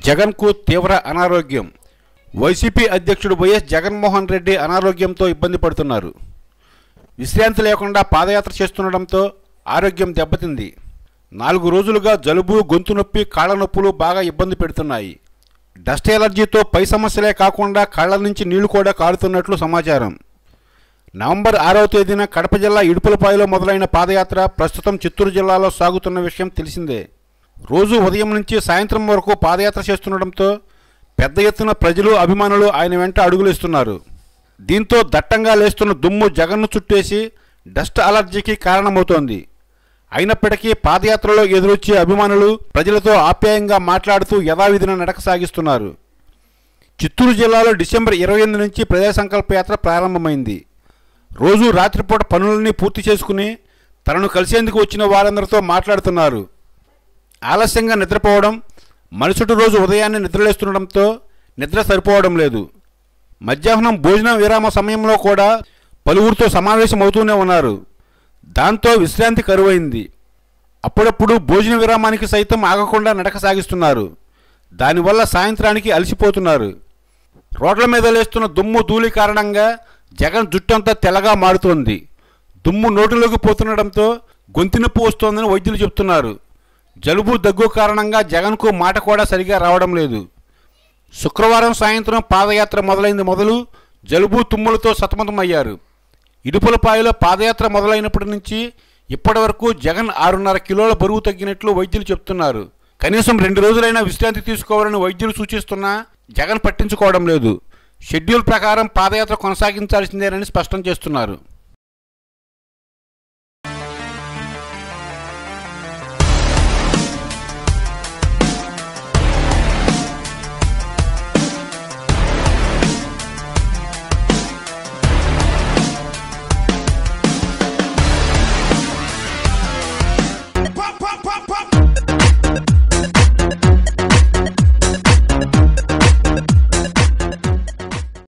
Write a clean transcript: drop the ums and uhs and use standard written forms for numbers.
జగన్కు తీవ్ర అనారోగ్యం. వైసీపీ అధ్యక్షుడు వైఎస్ జగన్మోహన్ రెడ్డి అనారోగ్యంతో ఇబ్బంది పడుతున్నారు. విశ్రాంతి లేకుండా పాదయాత్ర చేస్తుండటంతో ఆరోగ్యం దెబ్బతింది. 4 రోజులుగా జలుబు, గొంతు నొప్పి, కాళ్ళ నొప్పులు బాగా ఇబ్బంది పెడుతున్నాయి. డస్ట్ ఎలర్జీతో పై సమస్యలే కాకుండా కళ్ళ నుంచి నీళ్లు కూడా కారుతున్నట్లు సమాచారం. నవంబర్ 6వ తేదీన కడప జిల్లా ఇడుపులపాయలో మొదలైన పాదయాత్ర ప్రస్తుతం చిత్తూరు జిల్లాలో సాగుతున్న విషయం తెలిసిందే. రోజు ఉదయం నుంచి సాయంత్రం వరకు పాదయాత్ర చేస్తుండటంతో పెద్ద ఎత్తున ప్రజలు, అభిమానులు ఆయన వెంట అడుగులేస్తున్నారు. దీంతో దట్టంగా లేస్తున్న దుమ్ము జగన్ను చుట్టేసి డస్ట్ అలర్జీకి కారణమవుతోంది. అయినప్పటికీ పాదయాత్రలో ఎదురొచ్చే అభిమానులు ప్రజలతో ఆప్యాయంగా మాట్లాడుతూ యథావిధిన నడక సాగిస్తున్నారు. చిత్తూరు జిల్లాలో డిసెంబర్ 28 నుంచి ప్రజా సంకల్ప యాత్ర ప్రారంభమైంది. రోజు రాత్రిపూట పనులన్నీ పూర్తి చేసుకుని తనను కలిసేందుకు వచ్చిన వారందరితో మాట్లాడుతున్నారు. ఆలస్యంగా నిద్రపోవడం, మరుసటి రోజు ఉదయాన్నే నిద్రలేస్తుండటంతో నిద్ర సరిపోవడం లేదు. మధ్యాహ్నం భోజన విరామ సమయంలో కూడా పలువురితో సమావేశం అవుతూనే ఉన్నారు. దాంతో విశ్రాంతి కరువైంది. అప్పుడప్పుడు భోజన విరామానికి సైతం ఆగకుండా నడక సాగిస్తున్నారు. దానివల్ల సాయంత్రానికి అలసిపోతున్నారు. రోడ్ల మీద లేస్తున్న దుమ్ము, ధూళి కారణంగా జగన్ జుట్టంతా తెల్లగా మారుతోంది. దుమ్ము నోటిలోకి పోతుండటంతో గొంతు నొప్పి వస్తోందని వైద్యులు చెబుతున్నారు. జలుబు, దగ్గు కారణంగా జగన్కు మాట కూడా సరిగా రావడం లేదు. శుక్రవారం సాయంత్రం పాదయాత్ర మొదలైంది మొదలు జలుబు, తుమ్ములతో సతమతమయ్యారు. ఇడుపులపాయలో పాదయాత్ర మొదలైనప్పటి నుంచి ఇప్పటి వరకు జగన్ 6.5 కిలోల బరువు తగ్గినట్లు వైద్యులు చెప్తున్నారు. కనీసం 2 రోజులైనా విశ్రాంతి తీసుకోవాలని వైద్యులు సూచిస్తున్నా జగన్ పట్టించుకోవడం లేదు. షెడ్యూల్ ప్రకారం పాదయాత్ర కొనసాగించాల్సిందేనని స్పష్టం చేస్తున్నారు.